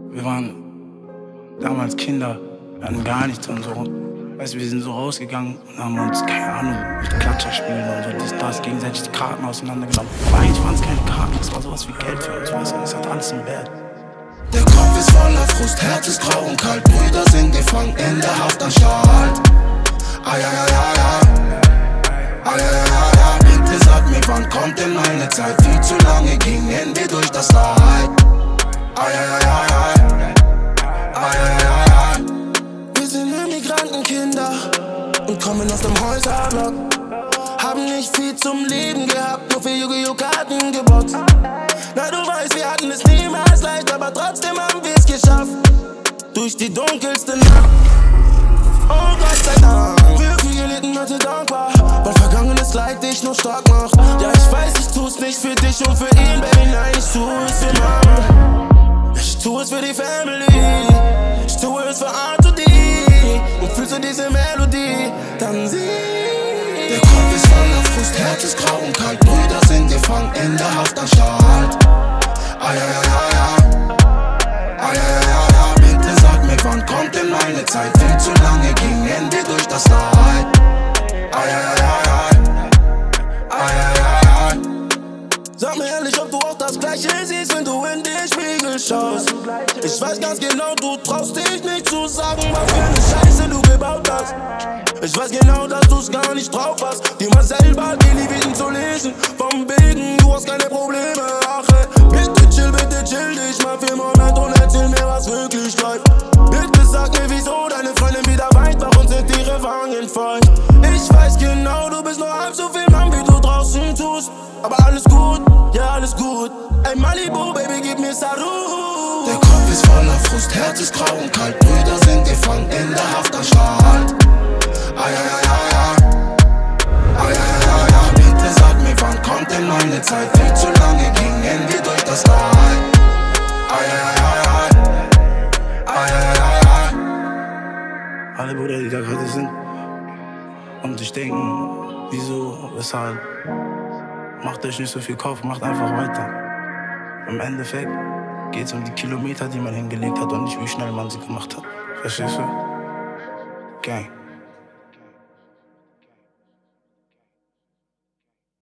Wir waren damals Kinder, wir hatten gar nichts und so. Weißt du, wir sind so rausgegangen und haben uns, keine Ahnung, mit Klatscher spielen und so, das gegenseitig die Karten auseinandergenommen. Aber eigentlich waren es keine Karten, das war sowas wie Geld für uns, weißt du, das hat alles einen Wert. Der Kopf ist voller Frust, Herz ist grau und kalt, Brüder sind gefangen in der Haftanstalt. Ai, ai, ai, ai, ai, ai, ai, ai, bitte sag mir, wann kommt denn meine Zeit? Viel zu lange gingen wir durch das Leid. Ai, ai, ai, ai, ai, ai, ai, ai. Wir sind Immigrantenkinder und kommen aus dem Häuserblock. Haben nicht viel zum Leben gehabt, nur für Yu-Gi-Oh! Karten geboxt. Na, du weißt, wir hatten es niemals leicht, aber trotzdem haben wir es geschafft. Durch die dunkelste Nacht. Oh Gott sei Dank, für viel gelitten, heute dankbar, weil vergangenes Leid dich nur stark macht. Ja, ich weiß, ich tu's nicht für dich und für ihn, Baby, nein, ich tu es für Mama. Ich tu es für die Family, ich tu es für R2D. Und fühlst du diese Melodie, dann sieh. Der Kopf ist voller Frust, Herz ist grau und kalt, Brüder sind gefangen in der Haftanstalt. Ai, ai, ai, ai, ai, ai, ai, ai, ai, bitte sag mir, wann kommt denn meine Zeit? Viel zu lange gingen wir durch das Leid. Ai, ai, ai, ai, ai, ai, ai, ai. Sag mir ehrlich, ob du auch das Gleiche siehst, wenn du in den Spiegel schaust. Ich weiß ganz genau, du traust dich nicht zu sagen, was für eine Scheiße du gebaut hast. Ich weiß genau, dass du's gar nicht drauf hast, dir mal selber die Leviten zu lesen. Vom Wegen, du hast keine Probleme, ach bitte chill dich mal für einen Moment und erzähl mir, was wirklich läuft. Bitte sag mir, wieso deine Freundin wieder weint, warum sind ihre Wangen feucht? Ich weiß genau, du bist nur halb so viel Mann, wie du draußen tust. Aber alles gut, ja alles gut. Ey Malibu, Baby, gib mir Saru. Der Kopf ist voller Frust, Herz ist grau und kalt, Brüder sind gefangen in der Haftanstalt. Ai, ai, ai, ai, ai, ai, ai, ai, ai, bitte sag mir, wann kommt denn meine Zeit? Viel zu lange gingen wir durch das Leid. Ai, ai, ai, ai, ai, ai, ai, ai. Alle Brüder, die da gerade sind und sich denken, wieso, weshalb, macht euch nicht so viel Kopf, macht einfach weiter. Im Endeffekt geht es um die Kilometer, die man hingelegt hat und nicht wie schnell man sie gemacht hat. Verstehst du? Gang.